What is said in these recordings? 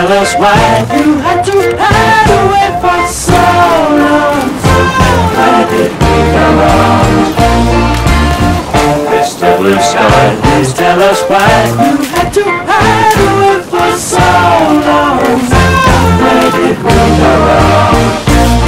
tell us why you had to hide away for so long. Where did we go wrong? Mr. Blue Sky, please tell us why you had to hide away for so long. Where did we go wrong?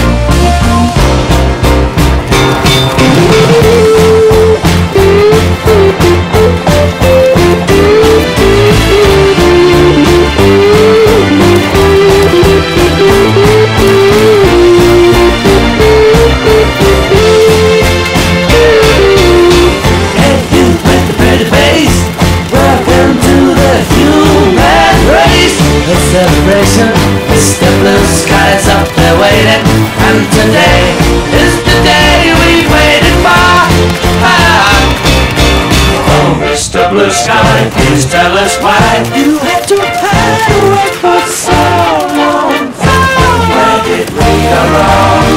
Celebration, Mr. Blue Sky's up there waiting, and today is the day we've waited for. Oh, Mr. Blue Sky, please tell us why you had to hide away for so long. Where did we go wrong?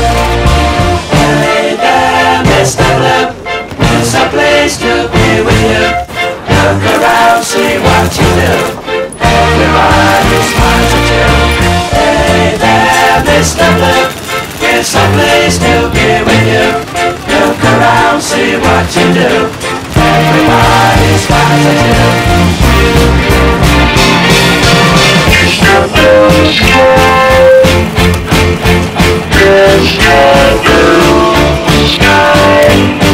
Hey there, Mr. Blue, it's a place to be with you. Look around, see what you do. Everybody's smiles at you. Hey there, Mr. Blue, it's a place to be with you. Look around, see what you do. Everybody smiles at you. Mr. Blue Sky,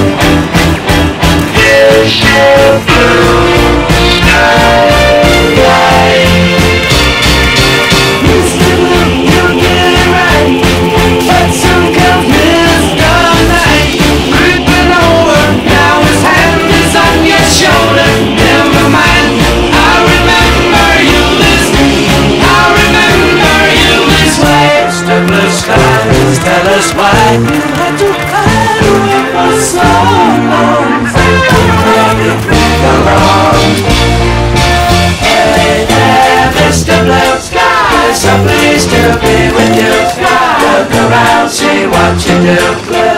Mr. Blue Sky. Tell us why you had to hide away for so long. Where did we go wrong? Hey there, Mr. Blue Sky, so pleased to be with you. Look around, see what you do.